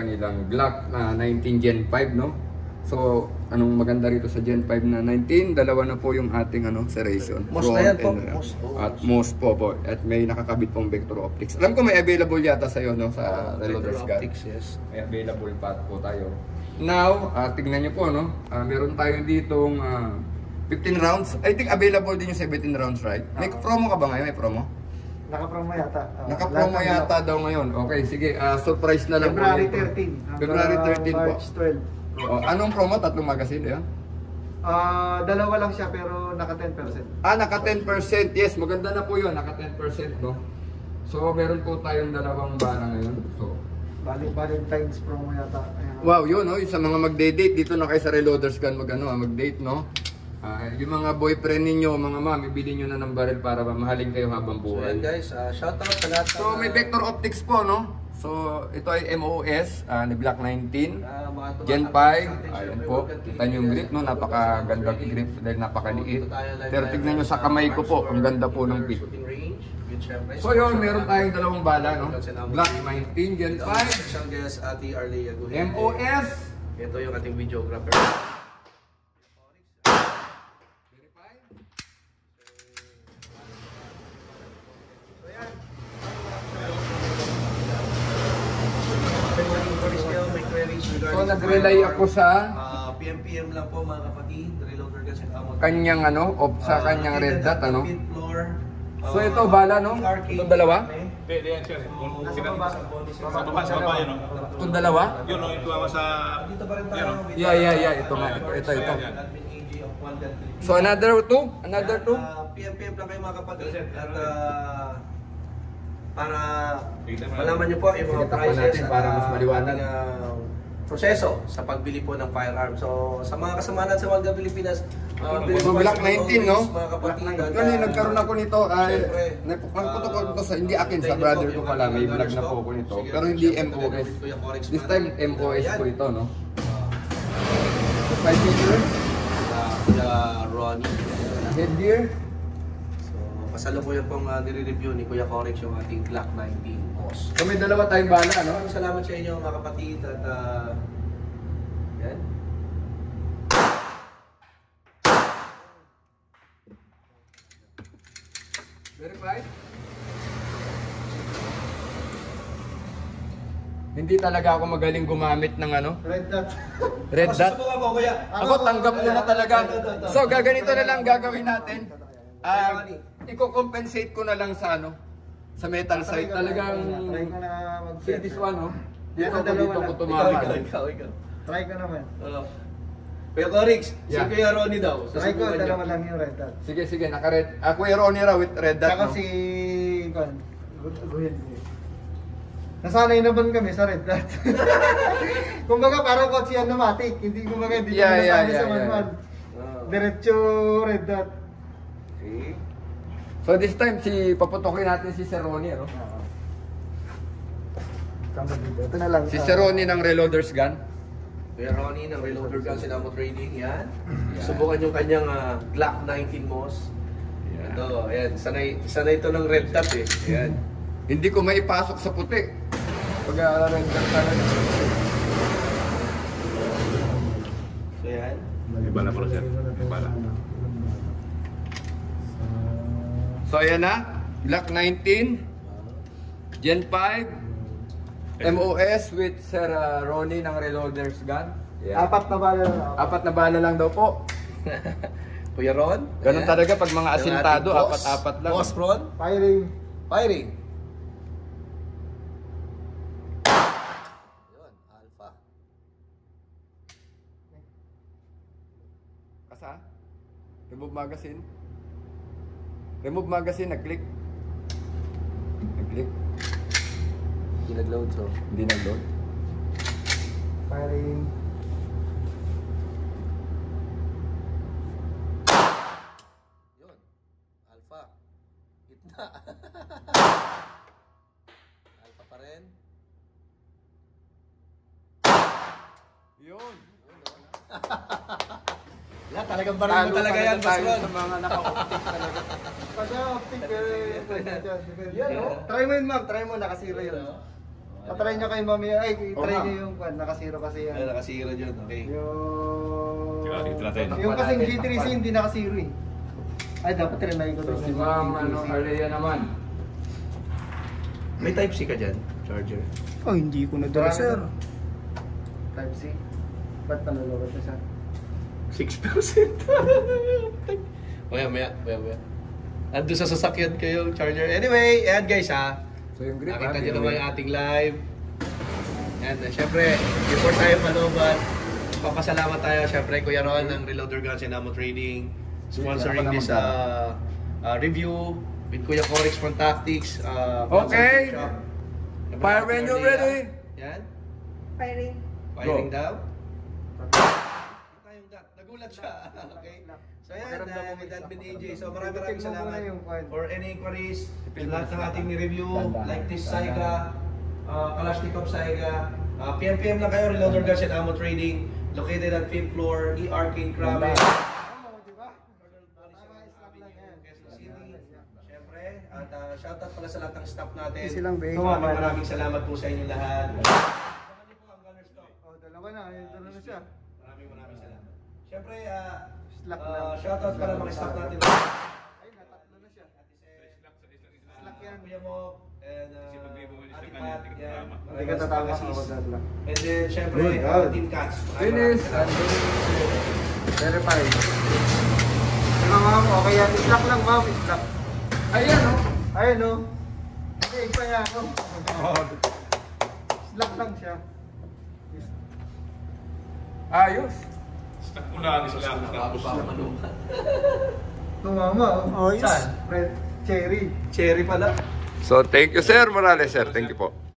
kanilang Glock 19 Gen 5, no? So, anong maganda rito sa Gen 5 na 19, dalawa na po yung ating serration. Most na yan po. At most po. At may nakakabit pong vector optics. Alam ko may available yata sa'yo, no? Sa reloaders gun. Yes. May available pa po tayo. Now, tignan nyo po, no? Meron tayo ditong 15 rounds. I think available din yung 17 rounds, right? May promo ka ba ngayon? May promo? Naka-promo yata. Naka-promo yata daw ngayon. Okay, sige. Surprise na lang February po. 13. February 13 po. March 12. Anong promo? Tatlong magazine, yan? Dalawa lang siya pero naka 10%. Naka 10%. Yes, maganda na po yun. Naka 10%, no? So, meron po tayong dalawang bala ngayon. So, Valentine's promo yata. Ayan. wow, yun, no? Yung sa mga mag-date dito na kayo sa Reloaders Gun mag-date, no? Yung mga boyfriend ninyo, mga ma'am, ibili nyo na ng baril para mamahalin kayo habang So buhay. yan guys, shout out sa lahat. So, may vector optics po, no? So, ito ay MOS ni Glock 19 Gen 5. Ayan po, kita nyo yung grip, no? Napakagandang grip dahil napakaliit. Pero tignan nyo sa kamay ko po, ang ganda po ng pit. So yun, meron tayong dalawang bala, no? Glock 19 Gen 5 Siyang guest, Ate Arlea Guhente. MOS. Ito yung ating videographer. So nag-relay ako sa PM lang po mga kapatid, reloader kasi kanyang sa kanyang red dot, ano? floor. So ito bala, no? Itong dalawa? Pwede yan siya. Sa baba yun, no? Itong dalawa? Yun, no? Ito ang sa... Dito pa rin tayo. Yeah. Ito nga. Ito. So another two? PM lang kayo mga kapatid. At para malaman nyo po yung mga Sige, takpan prices natin para mas maliwanag. Proseso sa pagbili po ng firearm. So sa mga kasama natin sa Wanda Pilipinas, So Glock 19, no? mga kapatid. Kasi nagkaroon ako nito, nagputok ko ito sa, hindi akin, sa brother ko pala, may vlog na po ako nito. Pero hindi MOS. This time MOS po ito, no? 5 meter, Kuya Ronnie. headgear. So kasalukuyan pong nire-review ni Kuya Corex yung ating Glock 19 boss. So may dalawa tayong bala, no? Maraming salamat sa inyo mga kapatid at yan. Verified? Hindi talaga ako magaling gumamit ng Red dot. red dot. Susubukan mo kuya. Ako tanggap ko na talaga. So gaganito na lang gagawin natin. Iko-compensate ko na lang sa sa metal sight. Talagang Try ko na see this one, Yan, Dito dalawa ko lang. tumama. Ikaw. Try ko naman. Kuya Corex, Yeah. si Kuya Ronnie daw. Try ko, Susubukan niya. dalawa lang yung red dot. Sige, naka-red. Kuya Ronnie raw with red dot, Saka no? si... Nasanay naman kami sa red dot. Kumbaga parang kotse yan matic. Hindi kumbaga hindi Yeah, kami nasanay yeah, sa yeah, manual. Diretso red dot. Okay. So this time, paputokin natin si Sir Ronnie, Ito na lang. Si Sir Ronnie ng Reloaders Gun. Kuya Ronnie ng Reloader Gun Sinamo Trading, yan. Subukan yung kanyang Glock 19 Moss. Yeah. Ito, ayan. Sanay ito ng red dot eh. Ayan. Hindi ko maipasok sa puti. Pag red dot talaga. So yan. May bala pala siya. May bala. So ayan na, Glock 19, Gen 5, MOS with Sir Ronnie ng Reloaders Gun. Yeah. Apat na bala lang. Apat na bala lang daw po. Kuya Ron. Ganun ayan. talaga pag mga Yung asintado, ating boss. apat-apat lang. Boss Ron. Firing. Firing. Yun, alpha. Kasa? Remove magazine. Remove magazine, nag-click. Nag-click. Hindi nag-load so. Hindi nag-load. Firing. Yun. Alpha. Gitna. Alpha pa rin. Yun. Wala, talagang baril mo talaga yan, Boss Ron. Sa mga naka-optic talaga. Pagka optic, Yan, Try mo yun, ma'am. Try mo. Nakasira yun. Patry nyo kay mami, ay, Oo try nga. nyo yung kwan, nakasiro kasi yan. Ay, nakasira dyan. Okay. Sige, dito natin. Yung kasing G3C hindi nakasiro eh. Ay, dapat trinay ko So to. si Ma'am Arlea naman. May Type-C ka dyan? Charger? Oh, hindi ko nadala, sir. Type C. Ba't nalulunod na siya? 6%. Maya. Ando sa sasakyan kayo, charger. Anyway, ayan guys ha. So yung grip, Nakita nyo naman yung ating live. And syempre, before tayo palubat, papasalamat tayo syempre Kuya Ron ng Reloader Guns and Ammo Trading sponsoring this review with Kuya Corix from Tactics. Okay. Shop. Fire when you're ready. Yan. Firing. Firing Go. daw. Kita yung dot. Nagulat siya. Okay. So yan, with Admin AJ. So maraming salamat for any inquiries. Lahat ng ating ni-review, like this Saiga, Kalashnikov Saiga. PM lang kayo, Reloader Guns and Ammo Trading. Located at 5th floor, E Arcade Krabi. Siyempre, at shoutout pala sa lahat ng staff natin. Silang be. Maraming salamat po sa inyong lahat. Oh, dalawa na, ayun, dalawa na siya. Maraming salamat. Siyempre, Slack lang. shoutout pala mga staff natin. Ay, natatlo na siya. Slack yan. Kuya mo, and Ate Pat, yan. Hindi ka tatama sa wag lang. And then, siyempre, Team Cats. Finish and verify. Diba ma'am, okay yan. Slack lang ma'am, slack. Ayan o. Ayun no. Hindi, ipa niya ako. Slack lang siya. Ayos. Stuck mo lang, isla. Bago pa ako malumat. Tumama oh. Oh, yes. Saan? Red cherry. Cherry pala. So thank you Sir Morales sir. Thank you po.